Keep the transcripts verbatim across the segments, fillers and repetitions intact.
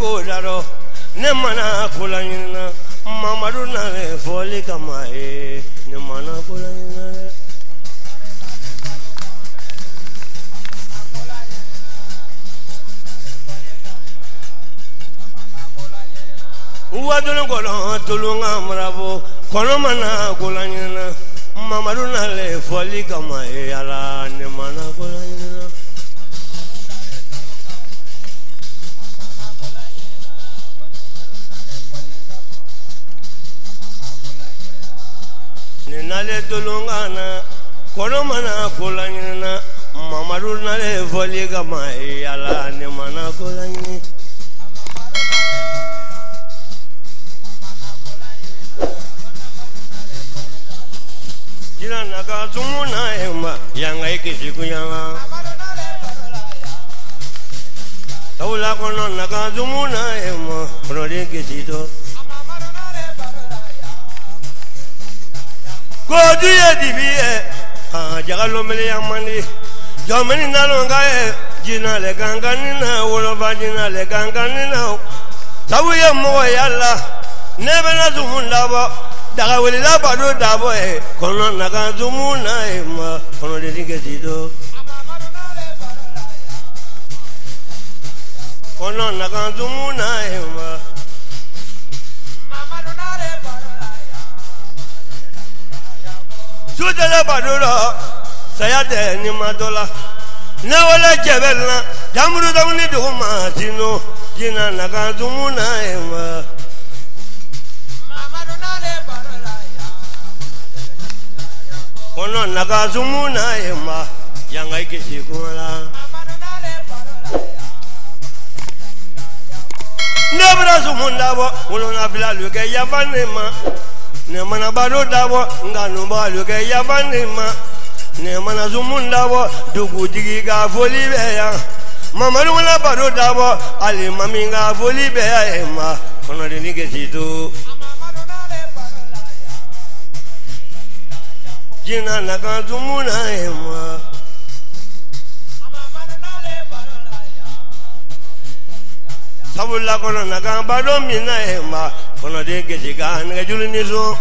ko daro ne mana kulanyina Mamadu na le foli kama e ne mana kulanyina Uwadun kolon tulunga mravo kono mana kulanyina Mamadu na le foli kama e ala ne mana kulanyina Nale tulungana kono mana kulanyina Mamadu nale foli kama e ala ne mana kulanyina Jina naga zumuna emma yanga ikisi kuyanga Taula kono naga zumuna emma kono ikisi to Kodi ye dibiye ah jagalo mele yamani jamani nalonga e jina le ganganina wolofa jina le ganganina sabuye mo yalla nebena zumunda bo daga welila bado dabo e kono naga zumuna e ma kono de digesido kono naga zumuna e ma Sudele badura sayate ni madola na wala jebelna jamuru damni duma sino jina naga zumuna ema Mamadu nale barala ya kono naga zumuna ema yanga ikisi kumala Mamadu nale barala ya Nebra zumunda bo ulona bila luke yabanema Ne mana bado dabo nganu balu ke yabanima ne mana zumunda bo dugu digi ga foli beya mama lu na bado dabo ali mami ga foli beya ema kono de nige situ jina na ga zumuna ema sabula kono na ga bado mina ema kono de gesiga nga julini so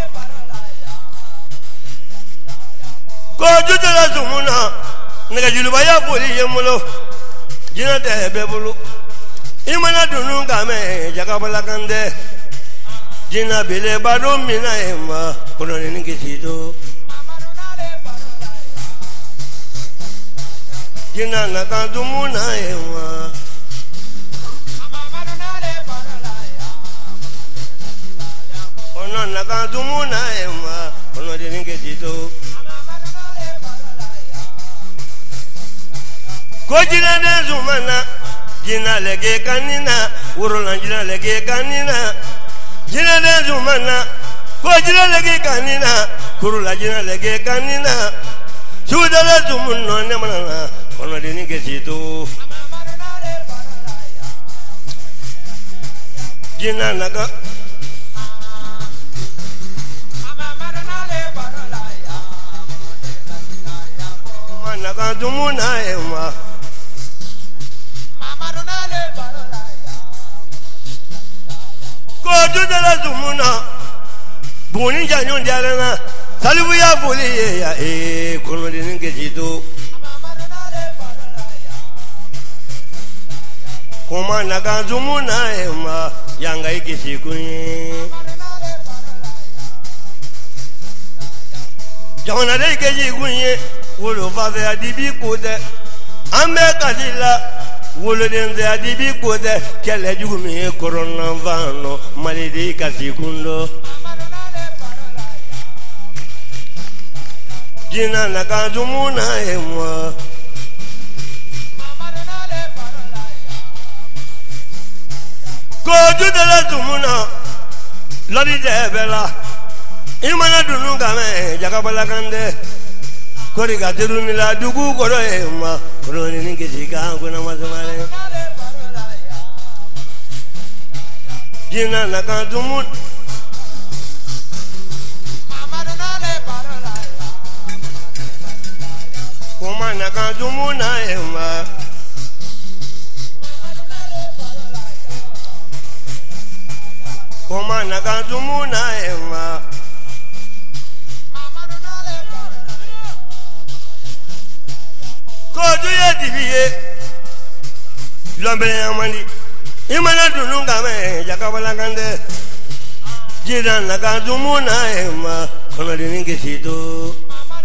ko jutala zumuna nga juluba ya foli yemulo jina de bebulu imana dunu game jakabala kande jina bele bado mina ema kono ni ngesido jina na ka zumuna ema Kono naga zumuna ema kono de ninge tito Ko jina de zumana jina lege kanina urula jina lege kanina jina de zumana ko jina lege kanina kurula jina lege kanina sudala zumunno ne mana kono de ninge tito jina naga Naga zumuna ema Mamadu nale barala ya Ko jutala zumuna Buni janyon dialana Salibu ya foli ya e kono de ninge jido Mamadu nale barala ya Koma naga zumuna ema yanga ikisi kunye Jona de ikisi kunye Wolo fave adibi kode Ambe kadila Wolo denze adibi kode Kele jugumi korona vano Malidi kasikundo Jina naka zumuna emwa Ko jutala zumuna Lodi jebela Imana dunu game Jakabala kande Kori gatiru nila dugu koro ema Koro nini kisika kuna mazumare Jina naka zumun Kuma naka zumuna ema koma nakazumuna ema kodu ye dibiye lombele amani imana dununga me jakabala kande jira nakazumuna ema kono dininge sido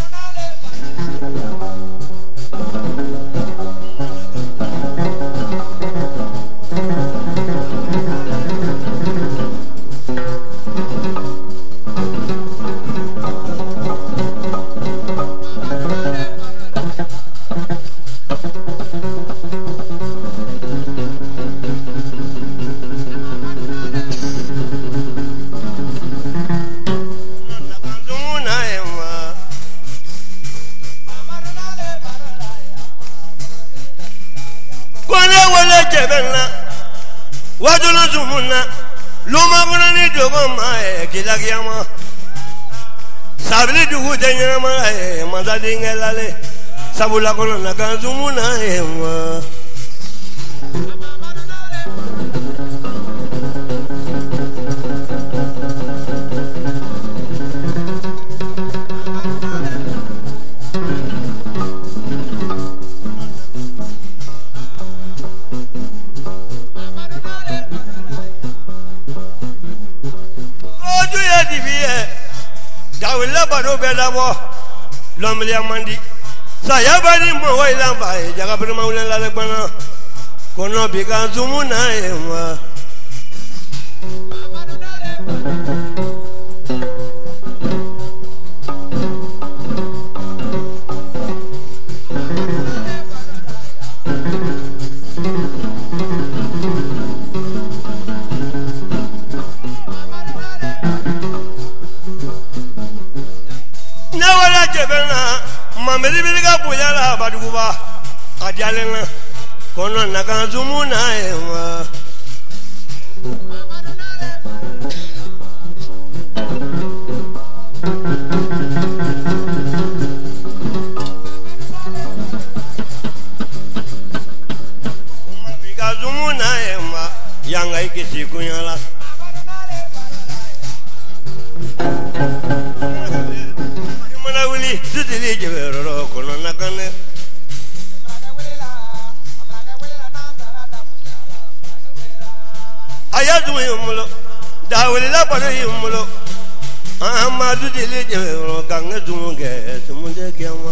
waduna zumuna luma kuna ni dogo mae kilagiyama sabili dugu denyama e mazadi ngelale sabula kono naka zumuna e ma dawila bado bedabo lomli amandi saya bani mo waila bae jaga prima ulen la lebana kono biga zumuna ema mameli biliga buyala baduba adialena kono nakazumuna ema biga zumuna ema yanga ikisi kunyala Sudili jevero kono nakane ayatu yumulo dawili la pano yumulo ama sudili jevero kange tumunge tumunge kiama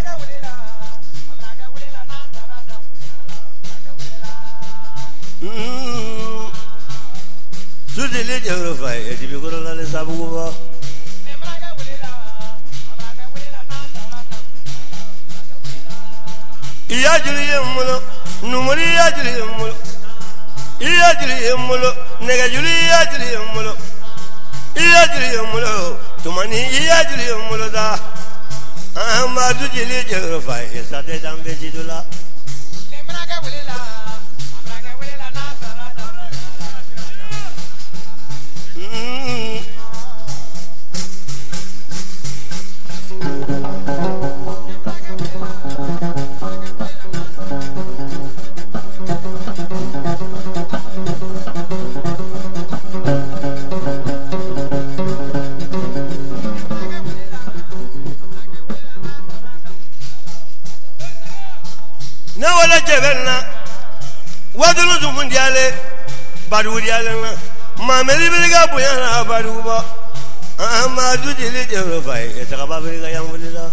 sudili jevero fai edibikoro la le sabuwa iya jiri yemulo numuri iya jiri yemulo iya jiri yemulo nega jiri iya jiri yemulo iya jiri yemulo tumani iya jiri yemulo da amma tu jiri jero fai esate dambe jidula lemraga welela amraga welela na sarada jebelna wadulu zumundiale badudiale na mameli biliga buyana baduba ama dudili jero fai etakaba biliga yamulila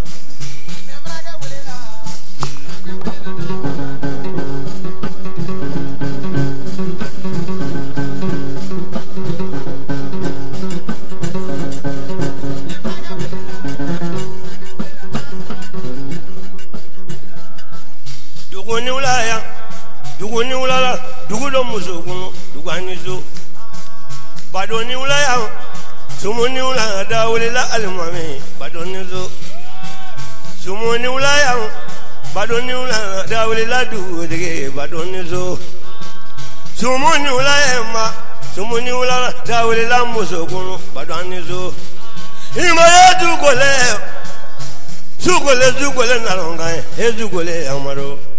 duguni ulaya duguni ulala dugudo musukuno duganizo badoni ulaya sumuni ulaya dawulila almami badonizo sumuni ulaya badoni ulaya dawulila dugudege badonizo sumuni ulaya ma sumuni ulala dawulila musukuno badonizo imaya dugole sugole sugole nalonga e sugole amaro